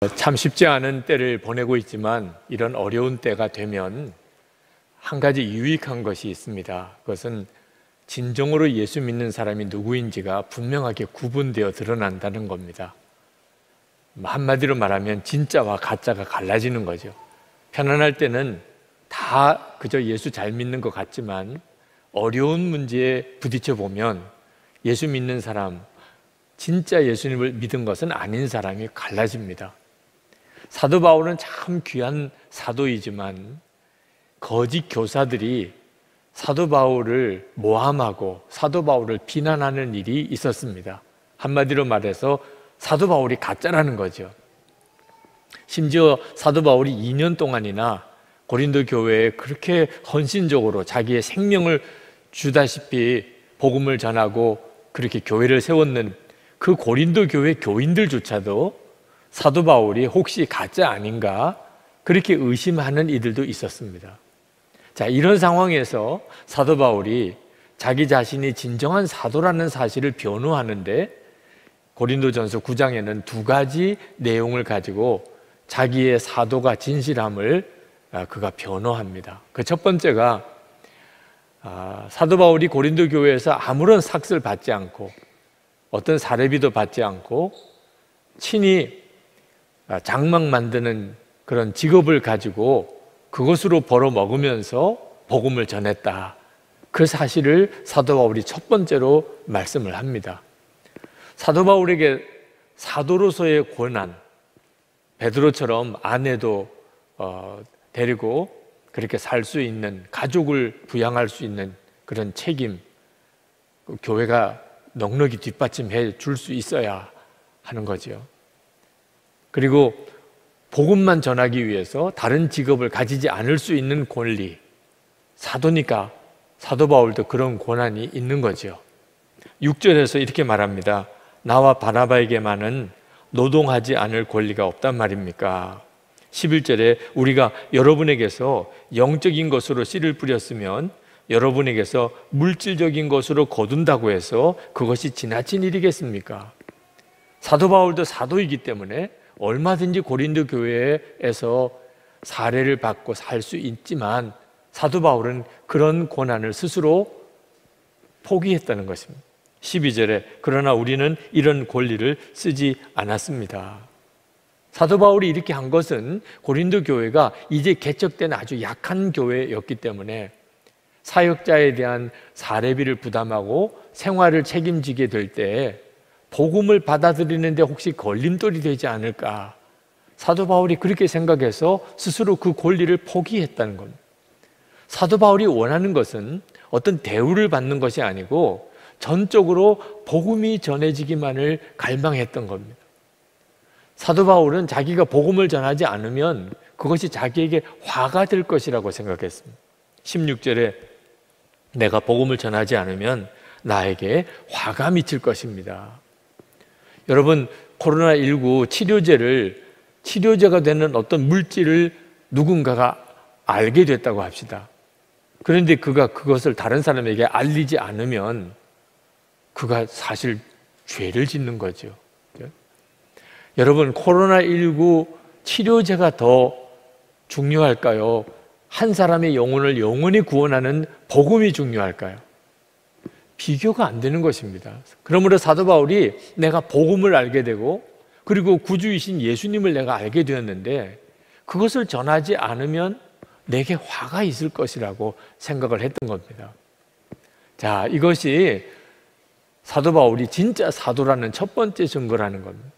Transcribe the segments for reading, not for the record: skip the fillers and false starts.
참 쉽지 않은 때를 보내고 있지만 이런 어려운 때가 되면 한 가지 유익한 것이 있습니다. 그것은 진정으로 예수 믿는 사람이 누구인지가 분명하게 구분되어 드러난다는 겁니다. 한마디로 말하면 진짜와 가짜가 갈라지는 거죠. 편안할 때는 다 그저 예수 잘 믿는 것 같지만 어려운 문제에 부딪혀 보면 예수 믿는 사람, 진짜 예수님을 믿은 것은 아닌 사람이 갈라집니다. 사도 바울은 참 귀한 사도이지만 거짓 교사들이 사도 바울을 모함하고 사도 바울을 비난하는 일이 있었습니다. 한마디로 말해서 사도 바울이 가짜라는 거죠. 심지어 사도 바울이 2년 동안이나 고린도 교회에 그렇게 헌신적으로 자기의 생명을 주다시피 복음을 전하고 그렇게 교회를 세웠는 그 고린도 교회 교인들조차도 사도 바울이 혹시 가짜 아닌가 그렇게 의심하는 이들도 있었습니다. 자, 이런 상황에서 사도 바울이 자기 자신이 진정한 사도라는 사실을 변호하는데 고린도전서 9장에는 두 가지 내용을 가지고 자기의 사도가 진실함을 그가 변호합니다. 그 첫 번째가 사도 바울이 고린도 교회에서 아무런 삭슬 받지 않고 어떤 사례비도 받지 않고 친히 장막 만드는 그런 직업을 가지고 그것으로 벌어 먹으면서 복음을 전했다. 그 사실을 사도 바울이 첫 번째로 말씀을 합니다. 사도 바울에게 사도로서의 권한, 베드로처럼 아내도 데리고 그렇게 살 수 있는, 가족을 부양할 수 있는 그런 책임, 교회가 넉넉히 뒷받침해 줄 수 있어야 하는 거죠. 그리고 복음만 전하기 위해서 다른 직업을 가지지 않을 수 있는 권리, 사도니까 사도 바울도 그런 권한이 있는 거죠. 6절에서 이렇게 말합니다. 나와 바나바에게만은 노동하지 않을 권리가 없단 말입니까? 11절에 우리가 여러분에게서 영적인 것으로 씨를 뿌렸으면 여러분에게서 물질적인 것으로 거둔다고 해서 그것이 지나친 일이겠습니까? 사도 바울도 사도이기 때문에 얼마든지 고린도 교회에서 사례를 받고 살 수 있지만 사도 바울은 그런 권한을 스스로 포기했다는 것입니다. 12절에 그러나 우리는 이런 권리를 쓰지 않았습니다. 사도 바울이 이렇게 한 것은 고린도 교회가 이제 개척된 아주 약한 교회였기 때문에 사역자에 대한 사례비를 부담하고 생활을 책임지게 될 때 복음을 받아들이는데 혹시 걸림돌이 되지 않을까? 사도 바울이 그렇게 생각해서 스스로 그 권리를 포기했다는 겁니다. 사도 바울이 원하는 것은 어떤 대우를 받는 것이 아니고 전적으로 복음이 전해지기만을 갈망했던 겁니다. 사도 바울은 자기가 복음을 전하지 않으면 그것이 자기에게 화가 될 것이라고 생각했습니다. 16절에 내가 복음을 전하지 않으면 나에게 화가 미칠 것입니다. 여러분, 코로나19 치료제가 되는 어떤 물질을 누군가가 알게 됐다고 합시다. 그런데 그가 그것을 다른 사람에게 알리지 않으면 그가 사실 죄를 짓는 거죠. 여러분, 코로나19 치료제가 더 중요할까요? 한 사람의 영혼을 영원히 구원하는 복음이 중요할까요? 비교가 안 되는 것입니다. 그러므로 사도 바울이 내가 복음을 알게 되고 그리고 구주이신 예수님을 내가 알게 되었는데 그것을 전하지 않으면 내게 화가 있을 것이라고 생각을 했던 겁니다. 자, 이것이 사도 바울이 진짜 사도라는 첫 번째 증거라는 겁니다.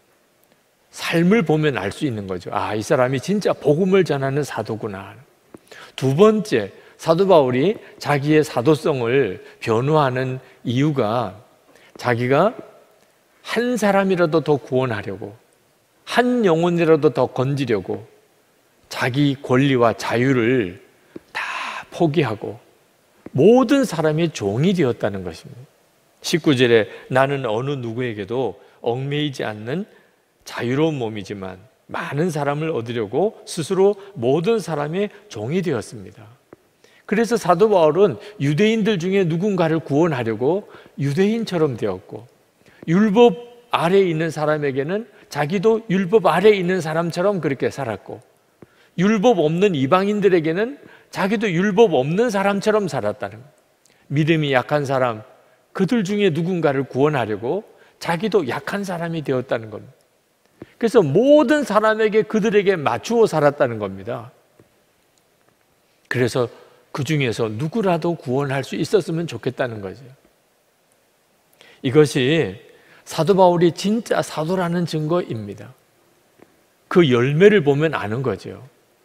삶을 보면 알 수 있는 거죠. 아, 이 사람이 진짜 복음을 전하는 사도구나. 두 번째, 사도 바울이 자기의 사도성을 변호하는 이유가 자기가 한 사람이라도 더 구원하려고, 한 영혼이라도 더 건지려고 자기 권리와 자유를 다 포기하고 모든 사람의 종이 되었다는 것입니다. 19절에 나는 어느 누구에게도 얽매이지 않는 자유로운 몸이지만 많은 사람을 얻으려고 스스로 모든 사람의 종이 되었습니다. 그래서 사도 바울은 유대인들 중에 누군가를 구원하려고 유대인처럼 되었고 율법 아래에 있는 사람에게는 자기도 율법 아래에 있는 사람처럼 그렇게 살았고, 율법 없는 이방인들에게는 자기도 율법 없는 사람처럼 살았다는 거예요. 믿음이 약한 사람, 그들 중에 누군가를 구원하려고 자기도 약한 사람이 되었다는 겁니다. 그래서 모든 사람에게 그들에게 맞추어 살았다는 겁니다. 그래서 그 중에서 누구라도 구원할 수 있었으면 좋겠다는 거죠. 이것이 사도 바울이 진짜 사도라는 증거입니다. 그 열매를 보면 아는 거죠.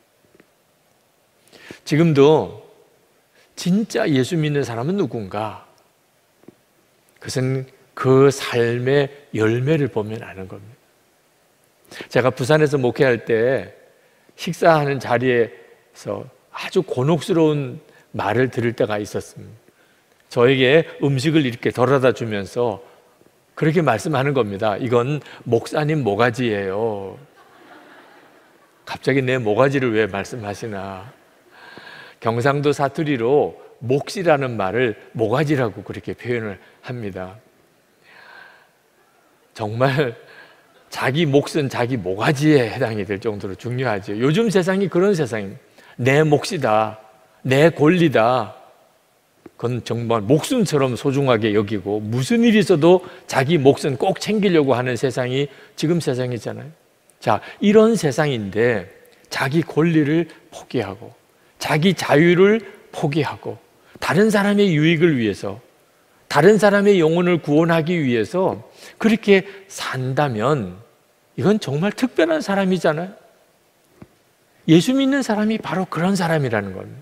지금도 진짜 예수 믿는 사람은 누군가? 그것은 그 삶의 열매를 보면 아는 겁니다. 제가 부산에서 목회할 때 식사하는 자리에서 아주 곤혹스러운 말을 들을 때가 있었습니다. 저에게 음식을 이렇게 덜어다 주면서 그렇게 말씀하는 겁니다. 이건 목사님 모가지예요. 갑자기 내 모가지를 왜 말씀하시나? 경상도 사투리로 몫이라는 말을 모가지라고 그렇게 표현을 합니다. 정말 자기 몫은 자기 모가지에 해당이 될 정도로 중요하죠. 요즘 세상이 그런 세상입니다. 내 몫이다, 내 권리다, 그건 정말 목숨처럼 소중하게 여기고 무슨 일이 있어도 자기 몫은 꼭 챙기려고 하는 세상이 지금 세상이잖아요. 자, 이런 세상인데 자기 권리를 포기하고 자기 자유를 포기하고 다른 사람의 유익을 위해서, 다른 사람의 영혼을 구원하기 위해서 그렇게 산다면 이건 정말 특별한 사람이잖아요. 예수 믿는 사람이 바로 그런 사람이라는 겁니다.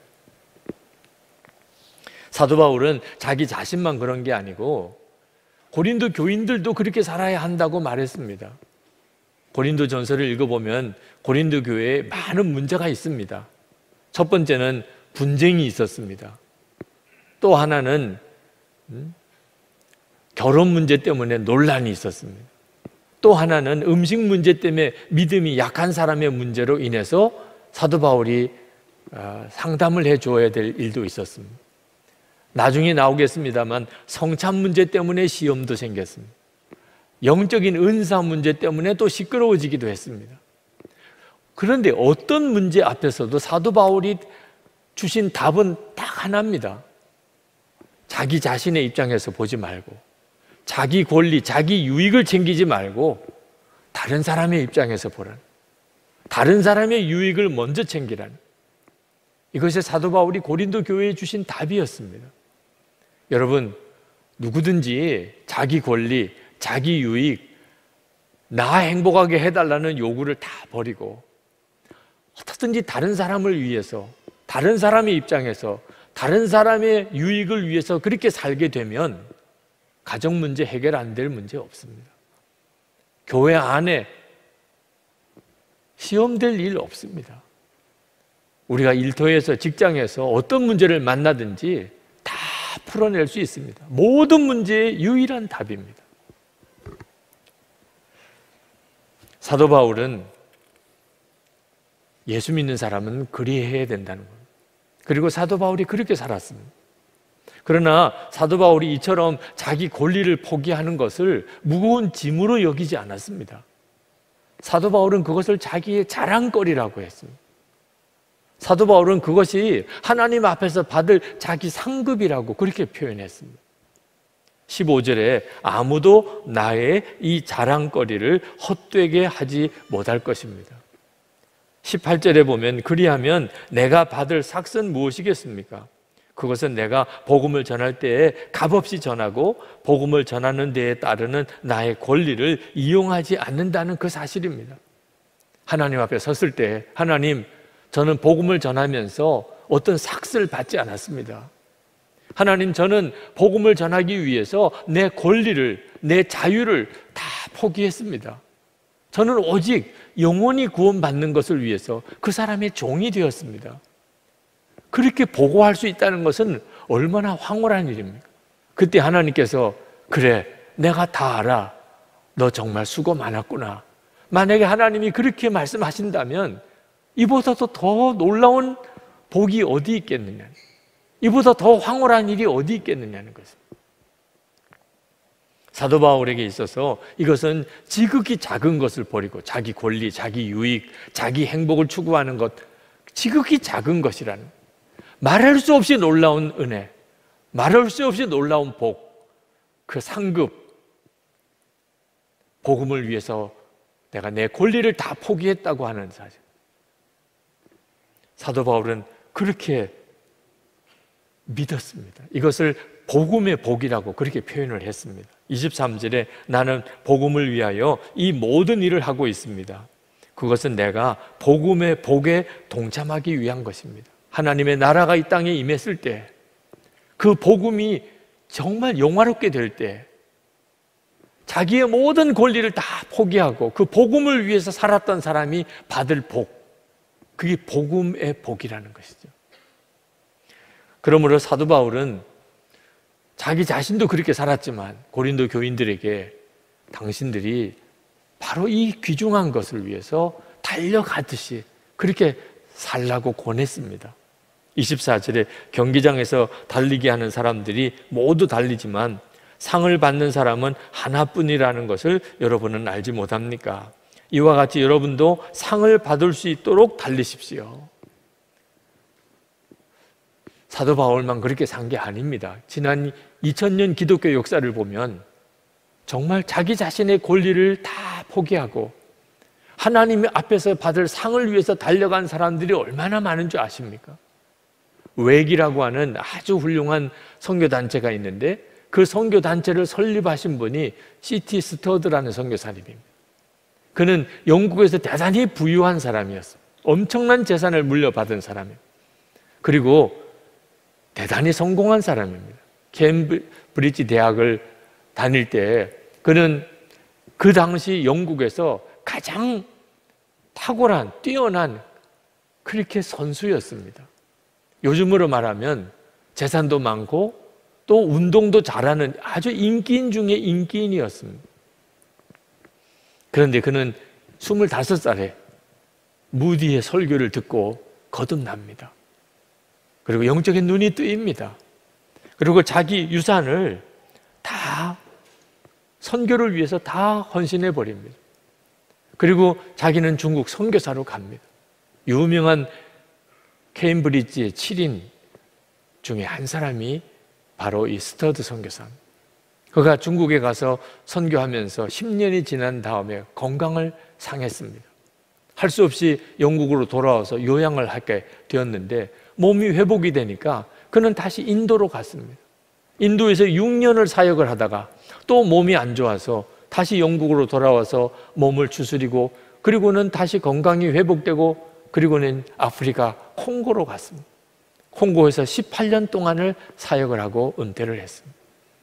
사도 바울은 자기 자신만 그런 게 아니고 고린도 교인들도 그렇게 살아야 한다고 말했습니다. 고린도 전서를 읽어보면 고린도 교회에 많은 문제가 있습니다. 첫 번째는 분쟁이 있었습니다. 또 하나는 결혼 문제 때문에 논란이 있었습니다. 또 하나는 음식 문제 때문에 믿음이 약한 사람의 문제로 인해서 사도 바울이 상담을 해줘야 될 일도 있었습니다. 나중에 나오겠습니다만 성찬 문제 때문에 시험도 생겼습니다. 영적인 은사 문제 때문에 또 시끄러워지기도 했습니다. 그런데 어떤 문제 앞에서도 사도 바울이 주신 답은 딱 하나입니다. 자기 자신의 입장에서 보지 말고 자기 권리, 자기 유익을 챙기지 말고 다른 사람의 입장에서 보라는, 다른 사람의 유익을 먼저 챙기라는, 이것이 사도 바울이 고린도 교회에 주신 답이었습니다. 여러분, 누구든지 자기 권리, 자기 유익, 나 행복하게 해달라는 요구를 다 버리고 어떻든지 다른 사람을 위해서, 다른 사람의 입장에서, 다른 사람의 유익을 위해서 그렇게 살게 되면 가정 문제 해결 안 될 문제 없습니다. 교회 안에 시험될 일 없습니다. 우리가 일터에서, 직장에서 어떤 문제를 만나든지 다 풀어낼 수 있습니다. 모든 문제의 유일한 답입니다. 사도 바울은 예수 믿는 사람은 그리해야 된다는 겁니다. 그리고 사도 바울이 그렇게 살았습니다. 그러나 사도 바울이 이처럼 자기 권리를 포기하는 것을 무거운 짐으로 여기지 않았습니다. 사도 바울은 그것을 자기의 자랑거리라고 했습니다. 사도 바울은 그것이 하나님 앞에서 받을 자기 상급이라고 그렇게 표현했습니다. 15절에 아무도 나의 이 자랑거리를 헛되게 하지 못할 것입니다. 18절에 보면 그리하면 내가 받을 삭은 무엇이겠습니까? 그것은 내가 복음을 전할 때에 값없이 전하고 복음을 전하는 데에 따르는 나의 권리를 이용하지 않는다는 그 사실입니다. 하나님 앞에 섰을 때 하나님, 저는 복음을 전하면서 어떤 삭을 받지 않았습니다. 하나님, 저는 복음을 전하기 위해서 내 권리를, 내 자유를 다 포기했습니다. 저는 오직 영원히 구원받는 것을 위해서 그 사람의 종이 되었습니다. 그렇게 보고할 수 있다는 것은 얼마나 황홀한 일입니까? 그때 하나님께서 그래, 내가 다 알아. 너 정말 수고 많았구나. 만약에 하나님이 그렇게 말씀하신다면 이보다도 더 놀라운 복이 어디 있겠느냐, 이보다 더 황홀한 일이 어디 있겠느냐는 것입니다. 사도 바울에게 있어서 이것은 지극히 작은 것을 버리고 자기 권리, 자기 유익, 자기 행복을 추구하는 것, 지극히 작은 것이라는, 말할 수 없이 놀라운 은혜, 말할 수 없이 놀라운 복, 그 상급, 복음을 위해서 내가 내 권리를 다 포기했다고 하는 사실. 사도 바울은 그렇게 믿었습니다. 이것을 복음의 복이라고 그렇게 표현을 했습니다. 23절에 나는 복음을 위하여 이 모든 일을 하고 있습니다. 그것은 내가 복음의 복에 동참하기 위한 것입니다. 하나님의 나라가 이 땅에 임했을 때, 그 복음이 정말 영화롭게 될 때, 자기의 모든 권리를 다 포기하고 그 복음을 위해서 살았던 사람이 받을 복, 그게 복음의 복이라는 것이죠. 그러므로 사도 바울은 자기 자신도 그렇게 살았지만 고린도 교인들에게 당신들이 바로 이 귀중한 것을 위해서 달려가듯이 그렇게 살라고 권했습니다. 24절에 경기장에서 달리기 하는 사람들이 모두 달리지만 상을 받는 사람은 하나뿐이라는 것을 여러분은 알지 못합니까? 이와 같이 여러분도 상을 받을 수 있도록 달리십시오. 사도 바울만 그렇게 산 게 아닙니다. 지난 2000년 기독교 역사를 보면 정말 자기 자신의 권리를 다 포기하고 하나님 앞에서 받을 상을 위해서 달려간 사람들이 얼마나 많은 줄 아십니까? 웩이라고 하는 아주 훌륭한 선교단체가 있는데 그 선교단체를 설립하신 분이 C.T. 스터드라는 선교사님입니다. 그는 영국에서 대단히 부유한 사람이었어요. 엄청난 재산을 물려받은 사람이에요. 그리고 대단히 성공한 사람입니다. 캠브리지 대학을 다닐 때 그는 그 당시 영국에서 가장 탁월한, 뛰어난 크리켓 선수였습니다. 요즘으로 말하면 재산도 많고 또 운동도 잘하는 아주 인기인 중에 인기인이었습니다. 그런데 그는 25살에 무디의 설교를 듣고 거듭납니다. 그리고 영적인 눈이 뜨입니다. 그리고 자기 유산을 다 선교를 위해서 다 헌신해 버립니다. 그리고 자기는 중국 선교사로 갑니다. 유명한 케임브리지의 7인 중에 한 사람이 바로 이 스터드 선교사입니다. 그가 중국에 가서 선교하면서 10년이 지난 다음에 건강을 상했습니다. 할 수 없이 영국으로 돌아와서 요양을 하게 되었는데 몸이 회복이 되니까 그는 다시 인도로 갔습니다. 인도에서 6년을 사역을 하다가 또 몸이 안 좋아서 다시 영국으로 돌아와서 몸을 추스리고 그리고는 다시 건강이 회복되고 그리고는 아프리카 콩고로 갔습니다. 콩고에서 18년 동안을 사역을 하고 은퇴를 했습니다.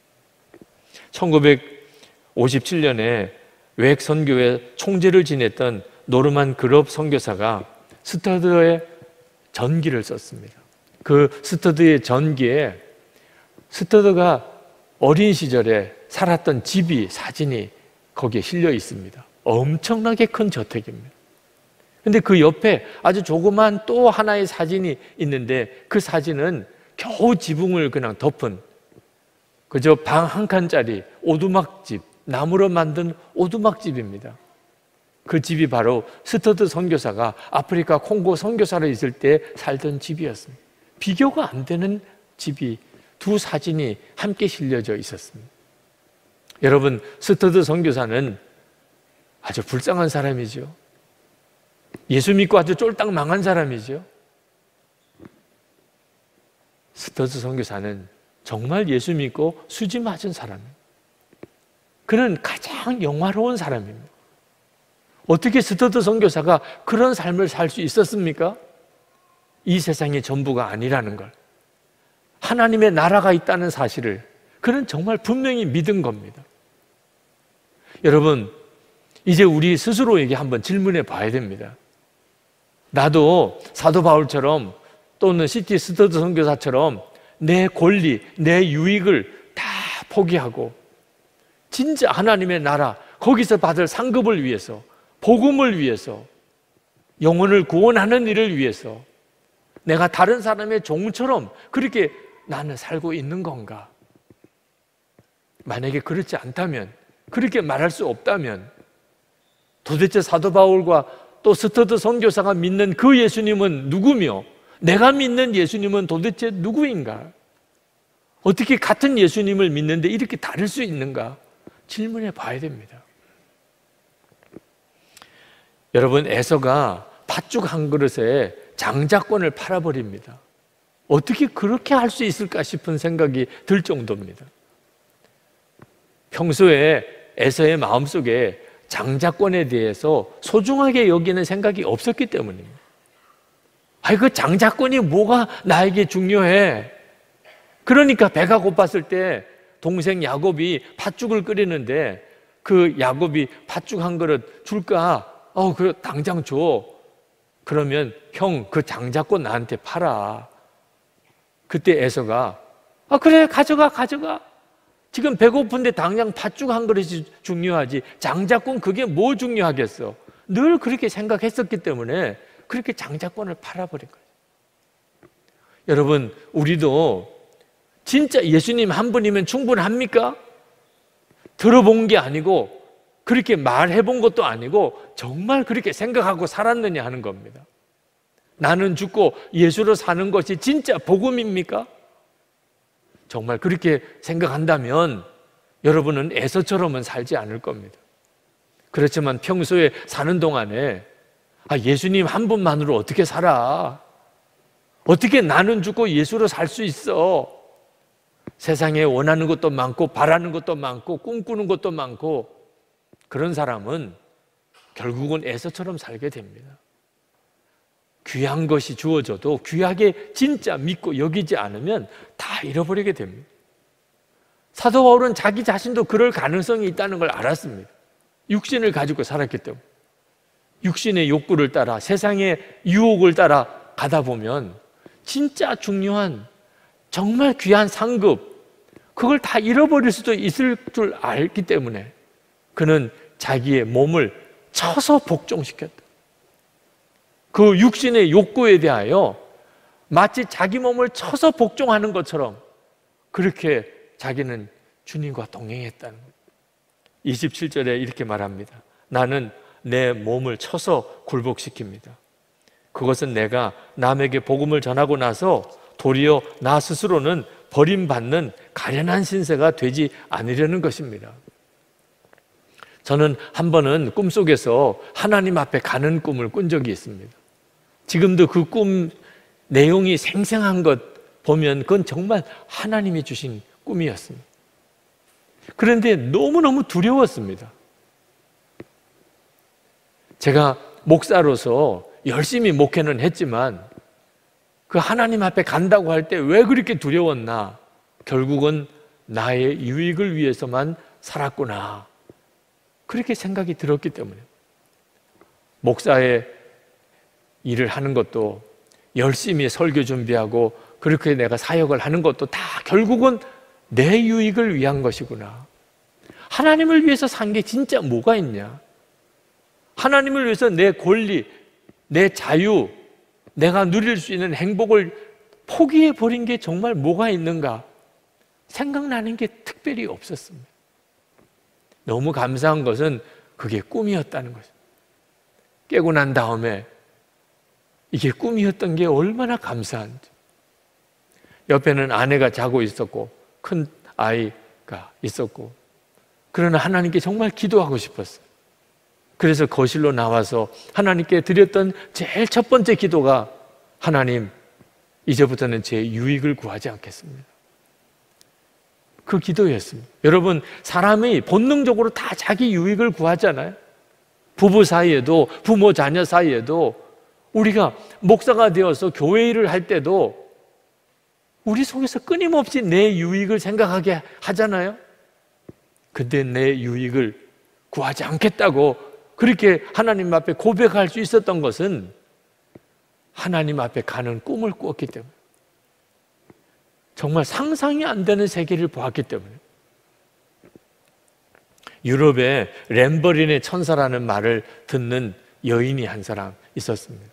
1957년에 웩 선교회 총재를 지냈던 노르만 그럽 선교사가 스터드의 전기를 썼습니다. 그 스터드의 전기에 스터드가 어린 시절에 살았던 집이, 사진이 거기에 실려 있습니다. 엄청나게 큰 저택입니다. 근데 그 옆에 아주 조그만 또 하나의 사진이 있는데 그 사진은 겨우 지붕을 그냥 덮은 그저 방 한 칸짜리 오두막집, 나무로 만든 오두막집입니다. 그 집이 바로 스터드 선교사가 아프리카 콩고 선교사로 있을 때 살던 집이었습니다. 비교가 안 되는 집이 두 사진이 함께 실려져 있었습니다. 여러분, 스터드 선교사는 아주 불쌍한 사람이죠. 예수 믿고 아주 쫄딱 망한 사람이죠. 스터드 선교사는 정말 예수 믿고 수지 맞은 사람입니다. 그는 가장 영화로운 사람입니다. 어떻게 스터드 선교사가 그런 삶을 살 수 있었습니까? 이 세상이 전부가 아니라는 걸, 하나님의 나라가 있다는 사실을 그는 정말 분명히 믿은 겁니다. 여러분, 이제 우리 스스로에게 한번 질문해 봐야 됩니다. 나도 사도 바울처럼 또는 C.T. 스터드 선교사처럼 내 권리, 내 유익을 다 포기하고 진짜 하나님의 나라, 거기서 받을 상급을 위해서, 복음을 위해서, 영혼을 구원하는 일을 위해서 내가 다른 사람의 종처럼 그렇게 나는 살고 있는 건가? 만약에 그렇지 않다면, 그렇게 말할 수 없다면 도대체 사도 바울과 또 스터드 선교사가 믿는 그 예수님은 누구며 내가 믿는 예수님은 도대체 누구인가? 어떻게 같은 예수님을 믿는데 이렇게 다를 수 있는가? 질문해 봐야 됩니다. 여러분, 에서가 팥죽 한 그릇에 장자권을 팔아버립니다. 어떻게 그렇게 할 수 있을까 싶은 생각이 들 정도입니다. 평소에 에서의 마음속에 장자권에 대해서 소중하게 여기는 생각이 없었기 때문입니다. 그 장자권이 뭐가 나에게 중요해? 그러니까 배가 고팠을 때 동생 야곱이 팥죽을 끓이는데 그 야곱이 팥죽 한 그릇 줄까? 그 당장 줘. 그러면 형, 그 장자권 나한테 팔아. 그때 에서가 그래, 가져가. 지금 배고픈데 당장 팥죽 한 그릇이 중요하지 장자권 그게 뭐 중요하겠어. 늘 그렇게 생각했었기 때문에 그렇게 장자권을 팔아버린 거예요. 여러분, 우리도 진짜 예수님 한 분이면 충분합니까? 들어본 게 아니고 그렇게 말해본 것도 아니고 정말 그렇게 생각하고 살았느냐 하는 겁니다. 나는 죽고 예수로 사는 것이 진짜 복음입니까? 정말 그렇게 생각한다면 여러분은 에서처럼은 살지 않을 겁니다. 그렇지만 평소에 사는 동안에 예수님 한 분만으로 어떻게 살아? 어떻게 나는 죽고 예수로 살 수 있어? 세상에 원하는 것도 많고 바라는 것도 많고 꿈꾸는 것도 많고 그런 사람은 결국은 에서처럼 살게 됩니다. 귀한 것이 주어져도 귀하게 진짜 믿고 여기지 않으면 다 잃어버리게 됩니다. 사도 바울은 자기 자신도 그럴 가능성이 있다는 걸 알았습니다. 육신을 가지고 살았기 때문에. 육신의 욕구를 따라 세상의 유혹을 따라 가다 보면 진짜 중요한 정말 귀한 상급 그걸 다 잃어버릴 수도 있을 줄 알기 때문에 그는 자기의 몸을 쳐서 복종시켰다. 그 육신의 욕구에 대하여 마치 자기 몸을 쳐서 복종하는 것처럼 그렇게 자기는 주님과 동행했다는 거예요. 27절에 이렇게 말합니다. 나는 내 몸을 쳐서 굴복시킵니다. 그것은 내가 남에게 복음을 전하고 나서 도리어 나 스스로는 버림받는 가련한 신세가 되지 않으려는 것입니다. 저는 한 번은 꿈속에서 하나님 앞에 가는 꿈을 꾼 적이 있습니다. 지금도 그 꿈 내용이 생생한 것 보면 그건 정말 하나님이 주신 꿈이었습니다. 그런데 너무너무 두려웠습니다. 제가 목사로서 열심히 목회는 했지만 그 하나님 앞에 간다고 할 때 왜 그렇게 두려웠나? 결국은 나의 유익을 위해서만 살았구나. 그렇게 생각이 들었기 때문에 목사의 일을 하는 것도 열심히 설교 준비하고 그렇게 내가 사역을 하는 것도 다 결국은 내 유익을 위한 것이구나. 하나님을 위해서 산 게 진짜 뭐가 있냐? 하나님을 위해서 내 권리, 내 자유, 내가 누릴 수 있는 행복을 포기해 버린 게 정말 뭐가 있는가? 생각나는 게 특별히 없었습니다. 너무 감사한 것은 그게 꿈이었다는 거죠. 깨고 난 다음에 이게 꿈이었던 게 얼마나 감사한지. 옆에는 아내가 자고 있었고 큰 아이가 있었고 그러나 하나님께 정말 기도하고 싶었어요. 그래서 거실로 나와서 하나님께 드렸던 제일 첫 번째 기도가 하나님, 이제부터는 제 유익을 구하지 않겠습니다. 그 기도였습니다. 여러분, 사람이 본능적으로 다 자기 유익을 구하잖아요. 부부 사이에도 부모 자녀 사이에도 우리가 목사가 되어서 교회 일을 할 때도 우리 속에서 끊임없이 내 유익을 생각하게 하잖아요. 근데 내 유익을 구하지 않겠다고 그렇게 하나님 앞에 고백할 수 있었던 것은 하나님 앞에 가는 꿈을 꾸었기 때문에 정말 상상이 안 되는 세계를 보았기 때문에 유럽에 램버린의 천사라는 말을 듣는 여인이 한 사람 있었습니다.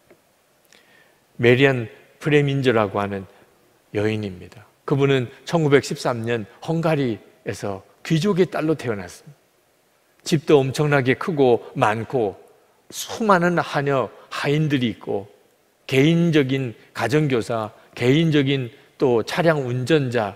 메리안 프레민저라고 하는 여인입니다. 그분은 1913년 헝가리 가정에서 귀족의 딸로 태어났습니다. 집도 엄청나게 크고 많고 수많은 하녀, 하인들이 있고 개인적인 가정교사, 개인적인 또 차량 운전자,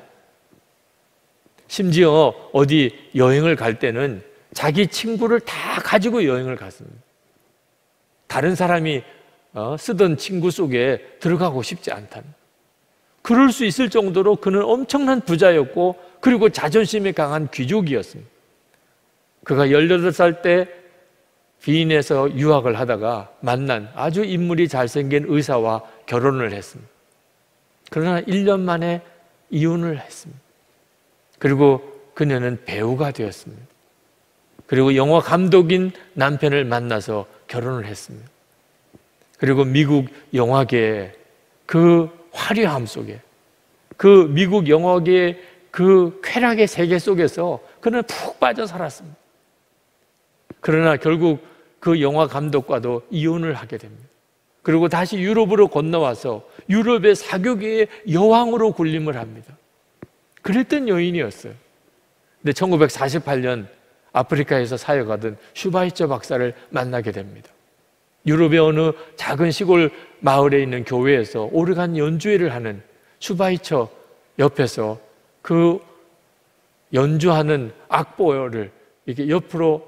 심지어 어디 여행을 갈 때는 자기 친구를 다 가지고 여행을 갔습니다. 다른 사람이 쓰던 친구 속에 들어가고 싶지 않다는, 그럴 수 있을 정도로 그는 엄청난 부자였고 그리고 자존심이 강한 귀족이었습니다. 그가 18살 때 비인에서 유학을 하다가 만난 아주 인물이 잘생긴 의사와 결혼을 했습니다. 그러나 1년 만에 이혼을 했습니다. 그리고 그녀는 배우가 되었습니다. 그리고 영화 감독인 남편을 만나서 결혼을 했습니다. 그리고 미국 영화계의 그 화려함 속에, 그 미국 영화계의 그 쾌락의 세계 속에서 그는 푹 빠져 살았습니다. 그러나 결국 그 영화 감독과도 이혼을 하게 됩니다. 그리고 다시 유럽으로 건너와서 유럽의 사교계의 여왕으로 군림을 합니다. 그랬던 여인이었어요. 근데 1948년 아프리카에서 사역하던 슈바이처 박사를 만나게 됩니다. 유럽의 어느 작은 시골 마을에 있는 교회에서 오르간 연주회를 하는 슈바이처 옆에서 그 연주하는 악보를 이렇게 옆으로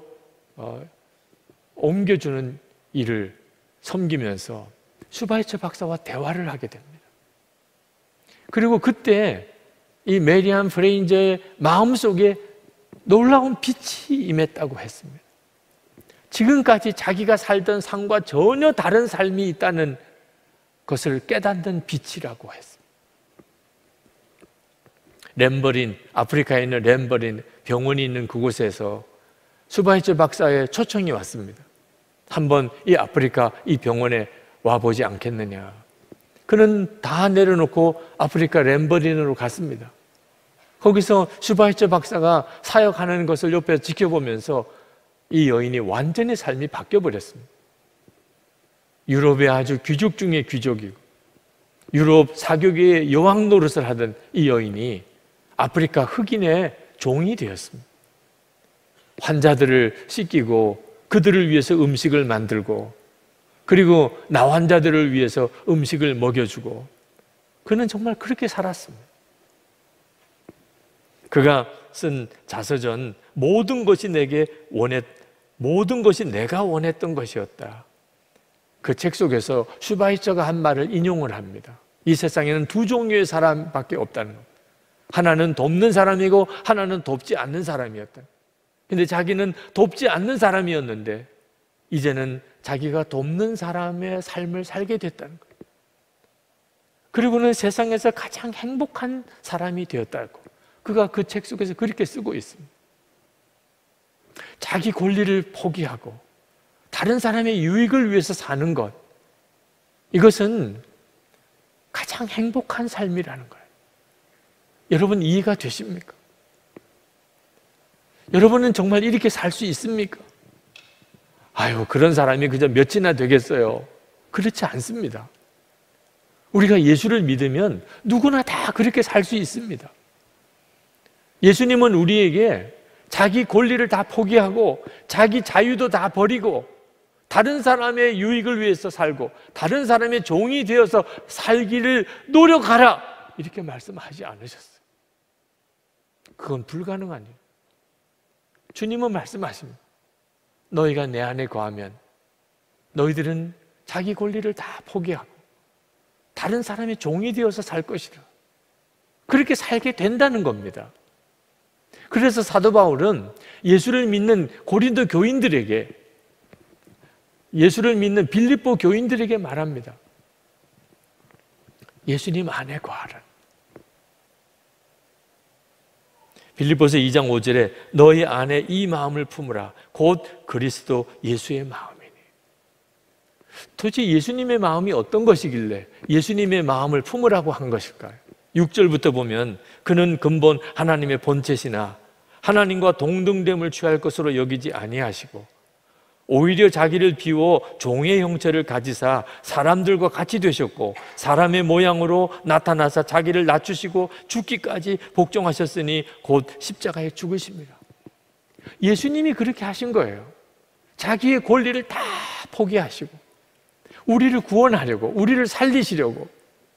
옮겨주는 일을 섬기면서 슈바이처 박사와 대화를 하게 됩니다. 그리고 그때 이 메리안 프레인저의 마음속에 놀라운 빛이 임했다고 했습니다. 지금까지 자기가 살던 삶과 전혀 다른 삶이 있다는 것을 깨닫는 빛이라고 했습니다. 램버린, 아프리카에 있는 램버린 병원이 있는 그곳에서 슈바이처 박사의 초청이 왔습니다. 한번 이 아프리카 이 병원에 와보지 않겠느냐. 그는 다 내려놓고 아프리카 램버린으로 갔습니다. 거기서 슈바이처 박사가 사역하는 것을 옆에서 지켜보면서 이 여인이 완전히 삶이 바뀌어버렸습니다. 유럽의 아주 귀족 중에 귀족이고 유럽 사교계의 여왕 노릇을 하던 이 여인이 아프리카 흑인의 종이 되었습니다. 환자들을 씻기고 그들을 위해서 음식을 만들고 그리고 나환자들을 위해서 음식을 먹여주고 그는 정말 그렇게 살았습니다. 그가 쓴 자서전 모든 것이 모든 것이 내가 원했던 것이었다. 그 책 속에서 슈바이처가 한 말을 인용을 합니다. 이 세상에는 두 종류의 사람밖에 없다는 것. 하나는 돕는 사람이고 하나는 돕지 않는 사람이었다. 근데 자기는 돕지 않는 사람이었는데 이제는 자기가 돕는 사람의 삶을 살게 됐다는 거예요. 그리고는 세상에서 가장 행복한 사람이 되었다고 그가 그 책 속에서 그렇게 쓰고 있습니다. 자기 권리를 포기하고 다른 사람의 유익을 위해서 사는 것, 이것은 가장 행복한 삶이라는 거예요. 여러분 이해가 되십니까? 여러분은 정말 이렇게 살 수 있습니까? 아유, 그런 사람이 그저 몇이나 되겠어요. 그렇지 않습니다. 우리가 예수를 믿으면 누구나 다 그렇게 살 수 있습니다. 예수님은 우리에게 자기 권리를 다 포기하고 자기 자유도 다 버리고 다른 사람의 유익을 위해서 살고 다른 사람의 종이 되어서 살기를 노력하라 이렇게 말씀하지 않으셨어요. 그건 불가능한 일. 주님은 말씀하십니다. 너희가 내 안에 거하면 너희들은 자기 권리를 다 포기하고 다른 사람의 종이 되어서 살 것이다. 그렇게 살게 된다는 겁니다. 그래서 사도 바울은 예수를 믿는 고린도 교인들에게, 예수를 믿는 빌립보 교인들에게 말합니다. 예수님 안에 거하라. 빌립보서 2장 5절에 너희 안에 이 마음을 품으라 곧 그리스도 예수의 마음이니. 도대체 예수님의 마음이 어떤 것이길래 예수님의 마음을 품으라고 한 것일까요? 6절부터 보면 그는 근본 하나님의 본체시나 하나님과 동등됨을 취할 것으로 여기지 아니하시고 오히려 자기를 비워 종의 형체를 가지사 사람들과 같이 되셨고 사람의 모양으로 나타나사 자기를 낮추시고 죽기까지 복종하셨으니 곧 십자가에 죽으십니다. 예수님이 그렇게 하신 거예요. 자기의 권리를 다 포기하시고 우리를 구원하려고, 우리를 살리시려고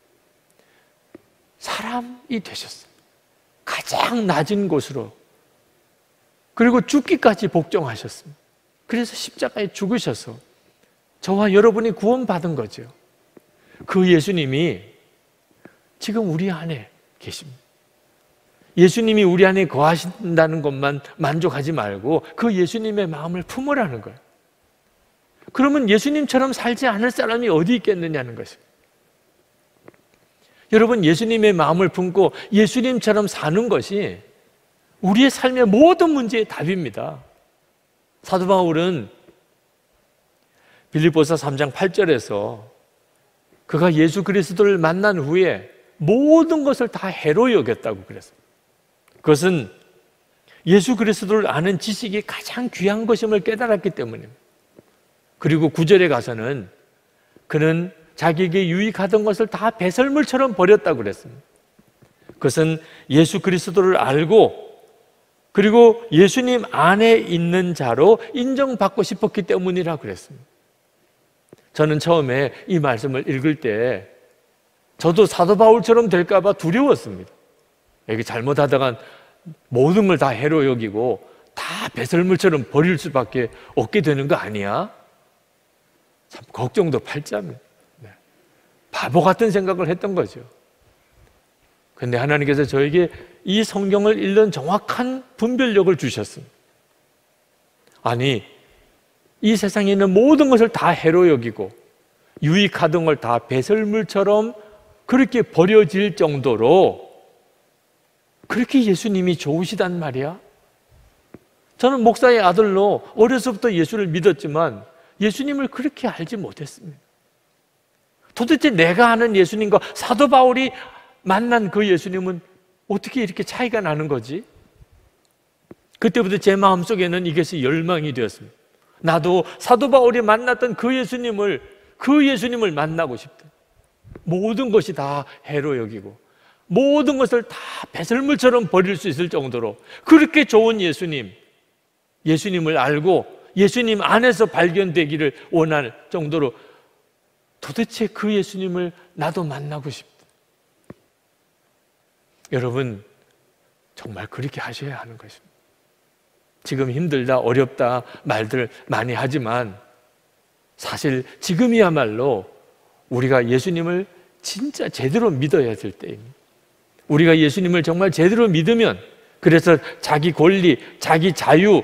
사람이 되셨어요. 가장 낮은 곳으로, 그리고 죽기까지 복종하셨습니다. 그래서 십자가에 죽으셔서 저와 여러분이 구원받은 거죠. 그 예수님이 지금 우리 안에 계십니다. 예수님이 우리 안에 거하신다는 것만 만족하지 말고 그 예수님의 마음을 품으라는 거예요. 그러면 예수님처럼 살지 않을 사람이 어디 있겠느냐는 것입니다. 여러분, 예수님의 마음을 품고 예수님처럼 사는 것이 우리의 삶의 모든 문제의 답입니다. 사도 바울은 빌립보서 3장 8절에서 그가 예수 그리스도를 만난 후에 모든 것을 다 해로 여겼다고 그랬어요. 그것은 예수 그리스도를 아는 지식이 가장 귀한 것임을 깨달았기 때문입니다. 그리고 9절에 가서는 그는 자기에게 유익하던 것을 다 배설물처럼 버렸다고 그랬습니다. 그것은 예수 그리스도를 알고 그리고 예수님 안에 있는 자로 인정받고 싶었기 때문이라고 그랬습니다. 저는 처음에 이 말씀을 읽을 때 저도 사도 바울처럼 될까 봐 두려웠습니다. 이게 잘못하다가 모든 걸 다 해로 여기고 다 배설물처럼 버릴 수밖에 없게 되는 거 아니야? 참 걱정도 팔자입니다. 바보 같은 생각을 했던 거죠. 그런데 하나님께서 저에게 이 성경을 읽는 정확한 분별력을 주셨습니다. 아니, 이 세상에 있는 모든 것을 다 해로 여기고 유익하던 걸 다 배설물처럼 그렇게 버려질 정도로 그렇게 예수님이 좋으시단 말이야? 저는 목사의 아들로 어려서부터 예수를 믿었지만 예수님을 그렇게 알지 못했습니다. 도대체 내가 아는 예수님과 사도 바울이 만난 그 예수님은 어떻게 이렇게 차이가 나는 거지? 그때부터 제 마음속에는 이것이 열망이 되었습니다. 나도 사도 바울이 만났던 그 예수님을 만나고 싶다. 모든 것이 다 해로 여기고 모든 것을 다 배설물처럼 버릴 수 있을 정도로 그렇게 좋은 예수님을 알고 예수님 안에서 발견되기를 원할 정도로 도대체 그 예수님을 나도 만나고 싶다. 여러분, 정말 그렇게 하셔야 하는 것입니다. 지금 힘들다, 어렵다 말들 많이 하지만 사실 지금이야말로 우리가 예수님을 진짜 제대로 믿어야 될 때입니다. 우리가 예수님을 정말 제대로 믿으면 그래서 자기 권리, 자기 자유,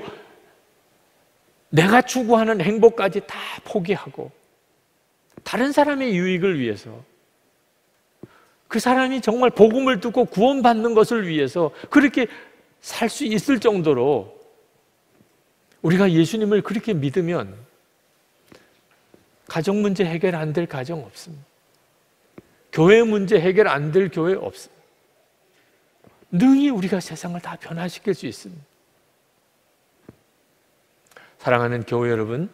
내가 추구하는 행복까지 다 포기하고 다른 사람의 유익을 위해서 그 사람이 정말 복음을 듣고 구원받는 것을 위해서 그렇게 살 수 있을 정도로 우리가 예수님을 그렇게 믿으면 가정 문제 해결 안 될 가정 없습니다. 교회 문제 해결 안 될 교회 없습니다. 능히 우리가 세상을 다 변화시킬 수 있습니다. 사랑하는 교회 여러분,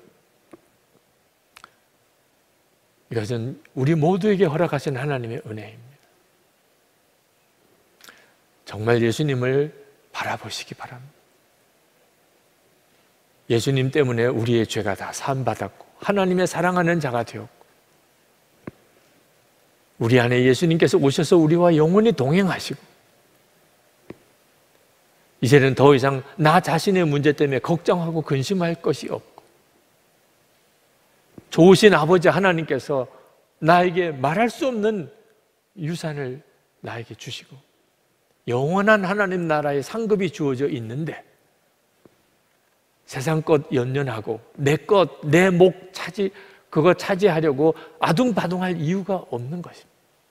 이것은 우리 모두에게 허락하신 하나님의 은혜입니다. 정말 예수님을 바라보시기 바랍니다. 예수님 때문에 우리의 죄가 다 사함받았고 하나님의 사랑하는 자가 되었고 우리 안에 예수님께서 오셔서 우리와 영원히 동행하시고 이제는 더 이상 나 자신의 문제 때문에 걱정하고 근심할 것이 없고 좋으신 아버지 하나님께서 나에게 말할 수 없는 유산을 나에게 주시고 영원한 하나님 나라의 상급이 주어져 있는데 세상 것 연연하고 내 것, 내 목 그거 차지하려고 아둥바둥할 이유가 없는 것입니다.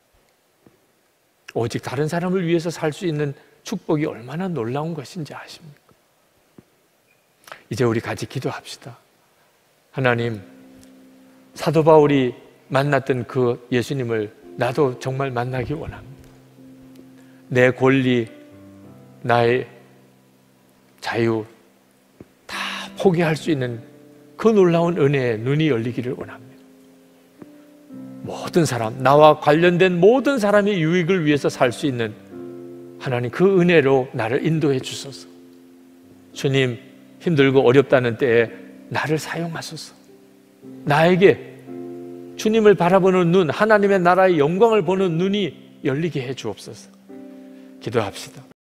오직 다른 사람을 위해서 살 수 있는 축복이 얼마나 놀라운 것인지 아십니까? 이제 우리 같이 기도합시다. 하나님, 사도 바울이 만났던 그 예수님을 나도 정말 만나기 원합니다. 내 권리, 나의 자유 다 포기할 수 있는 그 놀라운 은혜에 눈이 열리기를 원합니다. 모든 사람, 나와 관련된 모든 사람의 유익을 위해서 살 수 있는 하나님 그 은혜로 나를 인도해 주소서. 주님, 힘들고 어렵다는 때에 나를 사용하소서. 나에게 주님을 바라보는 눈, 하나님의 나라의 영광을 보는 눈이 열리게 해 주옵소서. 기도합시다.